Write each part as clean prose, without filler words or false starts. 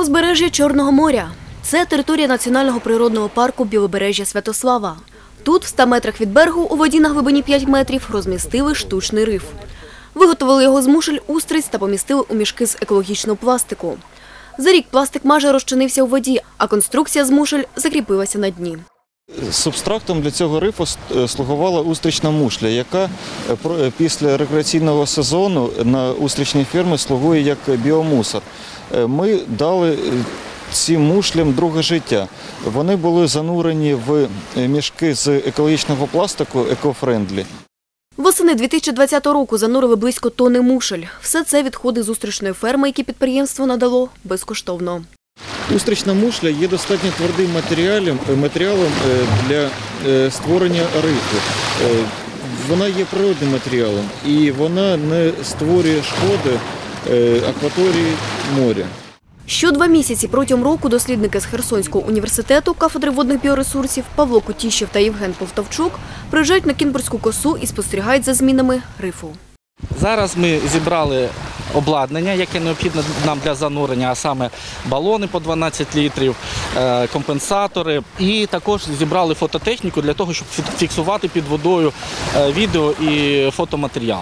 Узбережжя Чорного моря – це територія Національного природного парку Білобережжя Святослава. Тут, в 100 метрах від берегу, у воді на глибині 5 метрів, розмістили штучний риф. Виготовили його з мушель, устриць та помістили у мішки з екологічного пластику. За рік пластик майже розчинився у воді, а конструкція з мушель закріпилася на дні. Субстрактом для цього рифу слугувала устрична мушля, яка після рекреаційного сезону на устричній фермі слугує як біомусор. Ми дали цим мушлям друге життя. Вони були занурені в мішки з екологічного пластику «Екофрендлі». Восени 2020 року занурили близько тонни мушель. Все це відходи з устричної ферми, які підприємство надало безкоштовно. Устрична мушля є достатньо твердим матеріалом для створення рифу. Вона є природним матеріалом і вона не створює шкоди акваторії моря. Що 2 місяці протягом року дослідники з Херсонського університету кафедри водних біоресурсів Павло Кутіщев та Євген Полтавчук приїжджають на Кінбурзьку косу і спостерігають за змінами рифу. Зараз ми зібрали обладнання, яке необхідне нам для занурення, а саме балони по 12 літрів, компенсатори. І також зібрали фототехніку для того, щоб фіксувати під водою відео і фотоматеріал.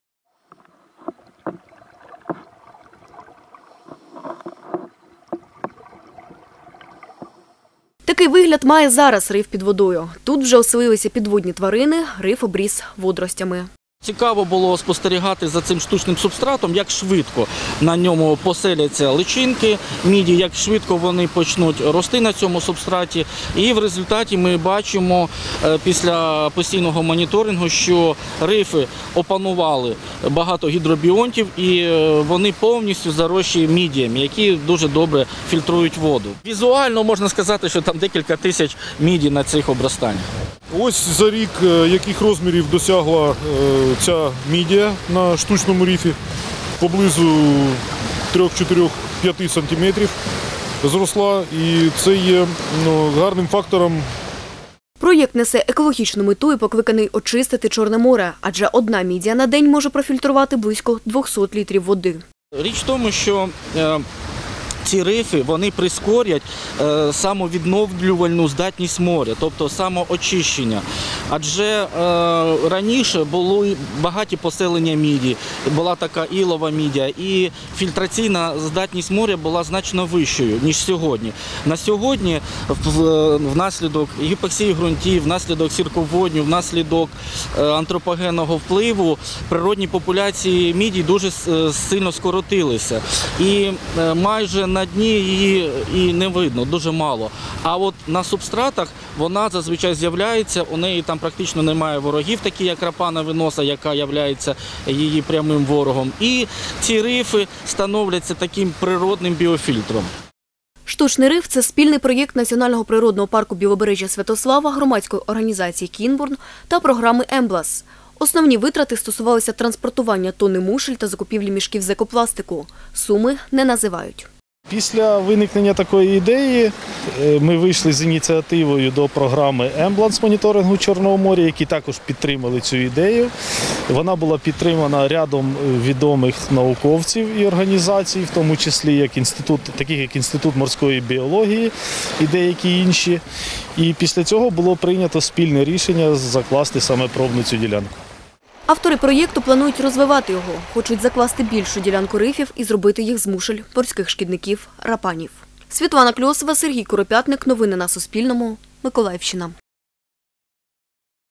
Такий вигляд має зараз риф під водою. Тут вже оселилися підводні тварини, риф обріс водоростями. Цікаво було спостерігати за цим штучним субстратом, як швидко на ньому поселяться личинки міді, як швидко вони почнуть рости на цьому субстраті. І в результаті ми бачимо після постійного моніторингу, що рифи опанували багато гідробіонтів і вони повністю зарощі мідіями, які дуже добре фільтрують воду. Візуально можна сказати, що там декілька тисяч міді на цих обростаннях. Ось за рік яких розмірів досягла ця мідія на штучному рифі, поблизу 3-4-5 сантиметрів зросла, і це є гарним фактором. Проєкт несе екологічну мету і покликаний очистити Чорне море, адже одна мідія на день може профільтрувати близько 200 літрів води. Річ в тому, що ці рифи, вони прискорять самовідновлювальну здатність моря, тобто самоочищення. Адже раніше були багаті поселення міді, була така ілова мідія, і фільтраційна здатність моря була значно вищою, ніж сьогодні. На сьогодні внаслідок гіпоксії ґрунтів, внаслідок сірководню, внаслідок антропогенного впливу природні популяції міді дуже сильно скоротилися. І майже на дні її і не видно, дуже мало. А от на субстратах вона зазвичай з'являється, у неї там практично немає ворогів, такі як рапана виноса, яка є її прямим ворогом. І ці рифи становляться таким природним біофільтром. Штучний риф – це спільний проєкт Національного природного парку Білобережжя Святослава, громадської організації «Кінбурн» та програми «Емблас». Основні витрати стосувалися транспортування тонни мушель та закупівлі мішків з екопластику. Суми не називають. Після виникнення такої ідеї ми вийшли з ініціативою до програми «Емблас» з моніторингу Чорного моря, які також підтримали цю ідею. Вона була підтримана рядом відомих науковців і організацій, в тому числі таких як Інститут морської біології і деякі інші. І після цього було прийнято спільне рішення закласти саме пробну цю ділянку. Автори проєкту планують розвивати його, хочуть закласти більшу ділянку рифів і зробити їх з мушель морських шкідників – рапанів. Світлана Кльосова, Сергій Куропятник. Новини на Суспільному. Миколаївщина.